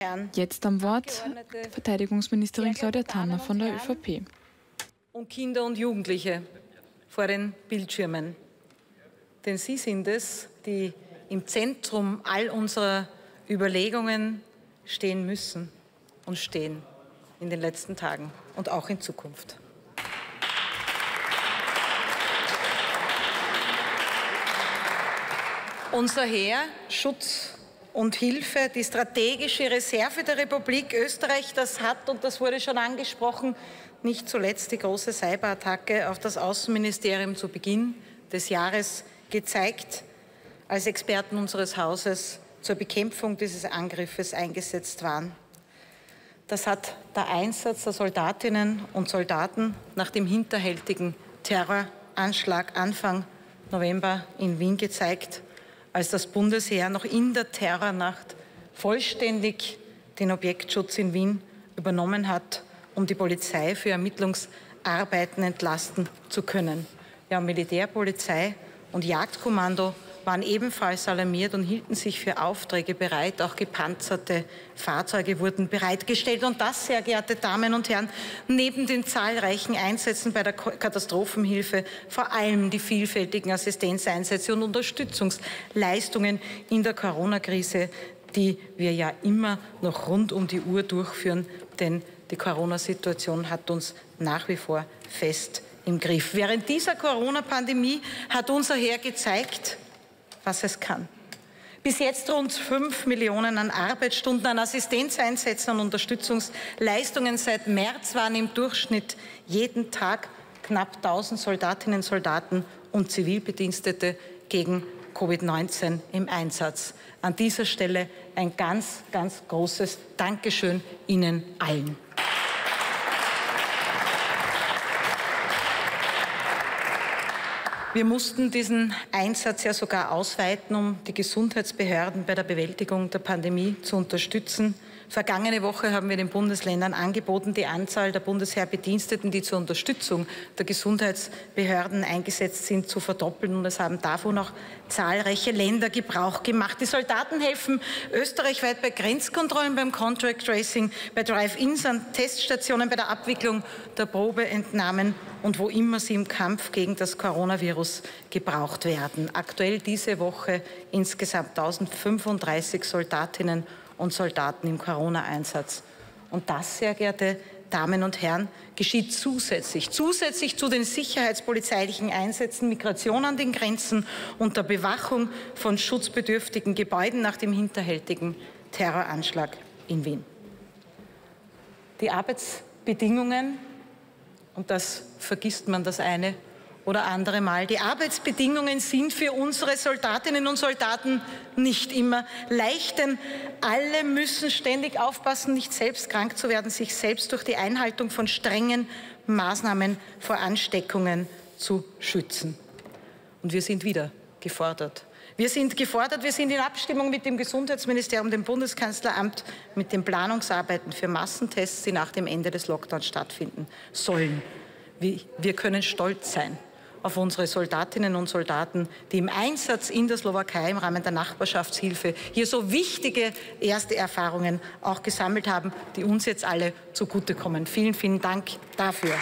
Jetzt am Wort Verteidigungsministerin Claudia Tanner von der ÖVP. Und Kinder und Jugendliche vor den Bildschirmen. Denn sie sind es, die im Zentrum all unserer Überlegungen stehen müssen und stehen in den letzten Tagen und auch in Zukunft. Unser Heer, Schutz und Hilfe, die strategische Reserve der Republik Österreich, das hat, und das wurde schon angesprochen, nicht zuletzt die große Cyberattacke auf das Außenministerium zu Beginn des Jahres gezeigt, als Experten unseres Hauses zur Bekämpfung dieses Angriffes eingesetzt waren. Das hat der Einsatz der Soldatinnen und Soldaten nach dem hinterhältigen Terroranschlag Anfang November in Wien gezeigt, als das Bundesheer noch in der Terrornacht vollständig den Objektschutz in Wien übernommen hat, um die Polizei für Ermittlungsarbeiten entlasten zu können. Ja, Militärpolizei und Jagdkommando waren ebenfalls alarmiert und hielten sich für Aufträge bereit. Auch gepanzerte Fahrzeuge wurden bereitgestellt. Und das, sehr geehrte Damen und Herren, neben den zahlreichen Einsätzen bei der Katastrophenhilfe, vor allem die vielfältigen Assistenzeinsätze und Unterstützungsleistungen in der Corona-Krise, die wir ja immer noch rund um die Uhr durchführen, denn die Corona-Situation hat uns nach wie vor fest im Griff. Während dieser Corona-Pandemie hat unser Heer gezeigt, was es kann. Bis jetzt rund 5 Millionen an Arbeitsstunden, an Assistenzeinsätzen und Unterstützungsleistungen. Seit März waren im Durchschnitt jeden Tag knapp 1000 Soldatinnen, Soldaten und Zivilbedienstete gegen Covid-19 im Einsatz. An dieser Stelle ein ganz, ganz großes Dankeschön Ihnen allen. Wir mussten diesen Einsatz ja sogar ausweiten, um die Gesundheitsbehörden bei der Bewältigung der Pandemie zu unterstützen. Vergangene Woche haben wir den Bundesländern angeboten, die Anzahl der Bundesheerbediensteten, die zur Unterstützung der Gesundheitsbehörden eingesetzt sind, zu verdoppeln. Und es haben davon auch zahlreiche Länder Gebrauch gemacht. Die Soldaten helfen österreichweit bei Grenzkontrollen, beim Contract Tracing, bei Drive-ins an Teststationen, bei der Abwicklung der Probeentnahmen und wo immer sie im Kampf gegen das Coronavirus gebraucht werden. Aktuell diese Woche insgesamt 1035 Soldatinnen und Soldaten im Corona-Einsatz. Und das, sehr geehrte Damen und Herren, geschieht zusätzlich zu den sicherheitspolizeilichen Einsätzen, Migration an den Grenzen und der Bewachung von schutzbedürftigen Gebäuden nach dem hinterhältigen Terroranschlag in Wien. Die Arbeitsbedingungen, und das vergisst man das eine oder andere Mal, die Arbeitsbedingungen sind für unsere Soldatinnen und Soldaten nicht immer leicht, denn alle müssen ständig aufpassen, nicht selbst krank zu werden, sich selbst durch die Einhaltung von strengen Maßnahmen vor Ansteckungen zu schützen. Und wir sind wieder gefordert. Wir sind gefordert, wir sind in Abstimmung mit dem Gesundheitsministerium, dem Bundeskanzleramt, mit den Planungsarbeiten für Massentests, die nach dem Ende des Lockdowns stattfinden sollen. Wir können stolz sein auf unsere Soldatinnen und Soldaten, die im Einsatz in der Slowakei im Rahmen der Nachbarschaftshilfe hier so wichtige erste Erfahrungen auch gesammelt haben, die uns jetzt alle zugutekommen. Vielen, vielen Dank dafür.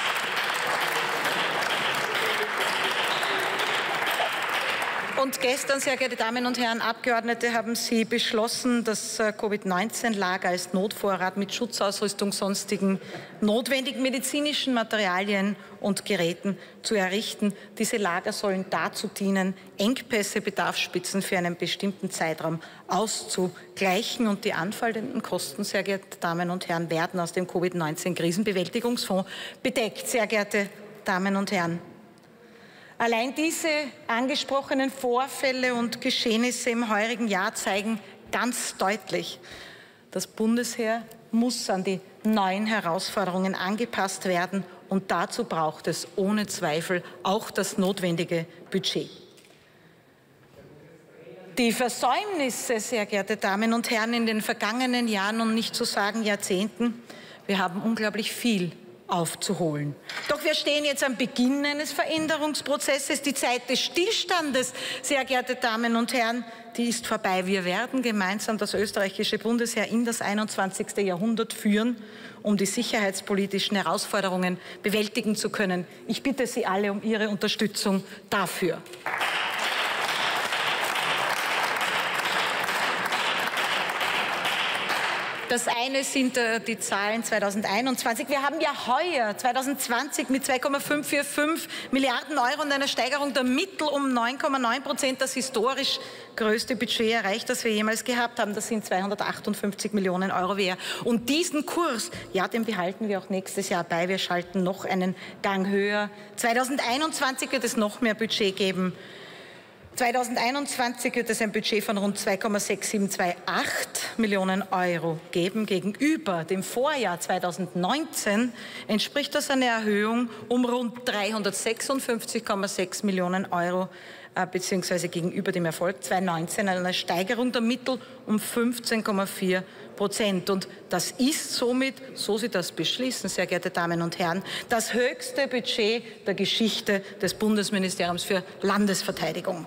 Und gestern, sehr geehrte Damen und Herren Abgeordnete, haben Sie beschlossen, das Covid-19-Lager als Notvorrat mit Schutzausrüstung, sonstigen notwendigen medizinischen Materialien und Geräten zu errichten. Diese Lager sollen dazu dienen, Engpässe, Bedarfsspitzen für einen bestimmten Zeitraum auszugleichen. Und die anfallenden Kosten, sehr geehrte Damen und Herren, werden aus dem Covid-19-Krisenbewältigungsfonds bedeckt. Sehr geehrte Damen und Herren, allein diese angesprochenen Vorfälle und Geschehnisse im heurigen Jahr zeigen ganz deutlich, das Bundesheer muss an die neuen Herausforderungen angepasst werden, und dazu braucht es ohne Zweifel auch das notwendige Budget. Die Versäumnisse, sehr geehrte Damen und Herren, in den vergangenen Jahren, um nicht zu sagen Jahrzehnten, wir haben unglaublich viel aufzuholen. Doch wir stehen jetzt am Beginn eines Veränderungsprozesses. Die Zeit des Stillstandes, sehr geehrte Damen und Herren, die ist vorbei. Wir werden gemeinsam das österreichische Bundesheer in das 21. Jahrhundert führen, um die sicherheitspolitischen Herausforderungen bewältigen zu können. Ich bitte Sie alle um Ihre Unterstützung dafür. Das eine sind die Zahlen 2021. Wir haben ja heuer 2020 mit 2,545 Milliarden Euro und einer Steigerung der Mittel um 9,9% das historisch größte Budget erreicht, das wir jemals gehabt haben. Das sind 258 Millionen Euro wert. Und diesen Kurs, ja, den behalten wir auch nächstes Jahr bei. Wir schalten noch einen Gang höher. 2021 wird es noch mehr Budget geben. 2021 wird es ein Budget von rund 2,6728 Millionen Euro geben. Gegenüber dem Vorjahr 2019 entspricht das einer Erhöhung um rund 356,6 Millionen Euro, beziehungsweise gegenüber dem Erfolg 2019 einer Steigerung der Mittel um 15,4%. Und das ist somit, so Sie das beschließen, sehr geehrte Damen und Herren, das höchste Budget der Geschichte des Bundesministeriums für Landesverteidigung.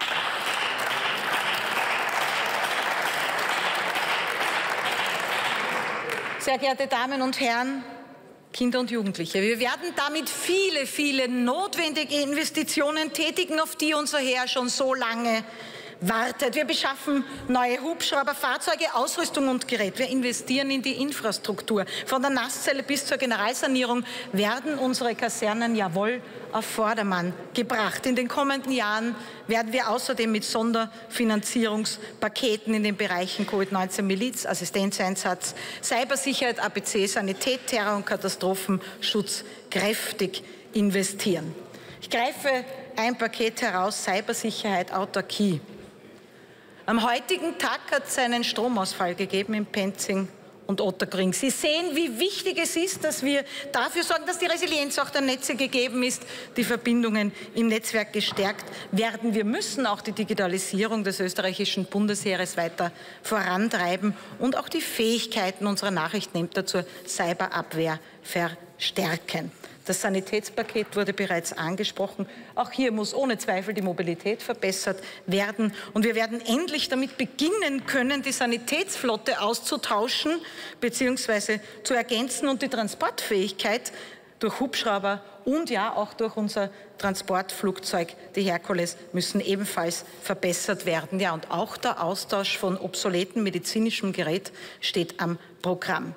Sehr geehrte Damen und Herren, Kinder und Jugendliche, wir werden damit viele, viele notwendige Investitionen tätigen, auf die unser Heer schon so lange wartet. Wir beschaffen neue Hubschrauber, Fahrzeuge, Ausrüstung und Gerät. Wir investieren in die Infrastruktur. Von der Nasszelle bis zur Generalsanierung werden unsere Kasernen jawohl auf Vordermann gebracht. In den kommenden Jahren werden wir außerdem mit Sonderfinanzierungspaketen in den Bereichen Covid-19 Miliz, Assistenzeinsatz, Cybersicherheit, APC, Sanität, Terror- und Katastrophenschutz kräftig investieren. Ich greife ein Paket heraus: Cybersicherheit, Autarkie. Am heutigen Tag hat es einen Stromausfall gegeben in Penzing und Otterkring. Sie sehen, wie wichtig es ist, dass wir dafür sorgen, dass die Resilienz auch der Netze gegeben ist, die Verbindungen im Netzwerk gestärkt werden. Wir müssen auch die Digitalisierung des österreichischen Bundesheeres weiter vorantreiben und auch die Fähigkeiten unserer Nachrichtenämter zur Cyberabwehr verstärken. Das Sanitätspaket wurde bereits angesprochen. Auch hier muss ohne Zweifel die Mobilität verbessert werden. Und wir werden endlich damit beginnen können, die Sanitätsflotte auszutauschen bzw. zu ergänzen und die Transportfähigkeit durch Hubschrauber und ja auch durch unser Transportflugzeug, die Herkules, müssen ebenfalls verbessert werden. Ja, und auch der Austausch von obsoletem medizinischem Gerät steht am Programm.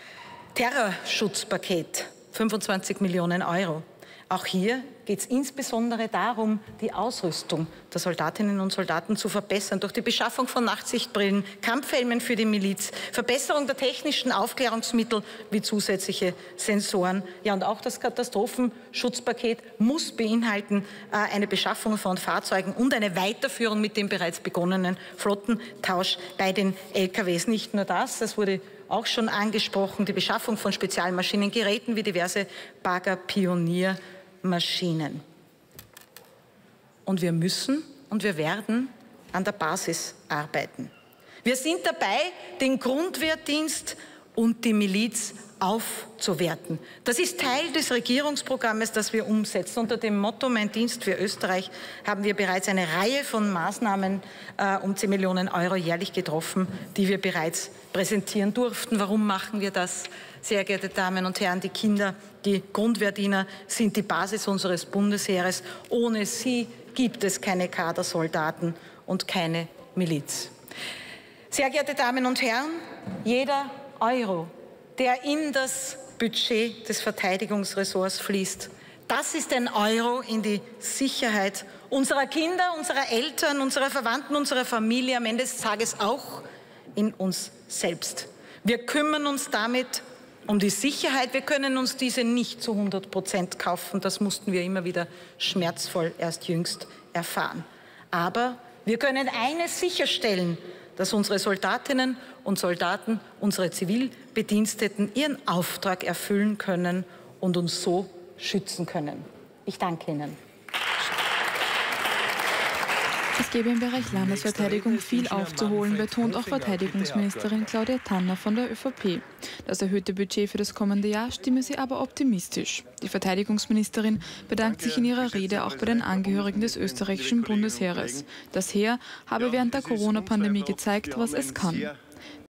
Terrorschutzpaket. 25 Millionen Euro. Auch hier geht es insbesondere darum, die Ausrüstung der Soldatinnen und Soldaten zu verbessern, durch die Beschaffung von Nachtsichtbrillen, Kampfhelmen für die Miliz, Verbesserung der technischen Aufklärungsmittel wie zusätzliche Sensoren. Ja, und auch das Katastrophenschutzpaket muss beinhalten eine Beschaffung von Fahrzeugen und eine Weiterführung mit dem bereits begonnenen Flottentausch bei den LKWs. Nicht nur das, das wurde auch schon angesprochen, die Beschaffung von Spezialmaschinen, Geräten wie diverse Bagger-Pioniermaschinen. Und wir müssen und wir werden an der Basis arbeiten. Wir sind dabei, den Grundwehrdienst und die Miliz aufzuwerten. Das ist Teil des Regierungsprogrammes, das wir umsetzen. Unter dem Motto Mein Dienst für Österreich haben wir bereits eine Reihe von Maßnahmen um 10 Millionen Euro jährlich getroffen, die wir bereits präsentieren durften. Warum machen wir das? Sehr geehrte Damen und Herren, die Kinder, die Grundwehrdiener sind die Basis unseres Bundesheeres. Ohne sie gibt es keine Kadersoldaten und keine Miliz. Sehr geehrte Damen und Herren, jeder Euro, der in das Budget des Verteidigungsressorts fließt, das ist ein Euro in die Sicherheit unserer Kinder, unserer Eltern, unserer Verwandten, unserer Familie, am Ende des Tages auch in uns selbst. Wir kümmern uns damit um die Sicherheit. Wir können uns diese nicht zu 100% kaufen. Das mussten wir immer wieder schmerzvoll erst jüngst erfahren. Aber wir können eines sicherstellen, dass unsere Soldatinnen und Soldaten, unsere Zivilbediensteten ihren Auftrag erfüllen können und uns so schützen können. Ich danke Ihnen. Es gäbe im Bereich Landesverteidigung viel aufzuholen, betont auch Verteidigungsministerin Claudia Tanner von der ÖVP. Das erhöhte Budget für das kommende Jahr stimme sie aber optimistisch. Die Verteidigungsministerin bedankt sich in ihrer Rede auch bei den Angehörigen des österreichischen Bundesheeres. Das Heer habe während der Corona-Pandemie gezeigt, was es kann.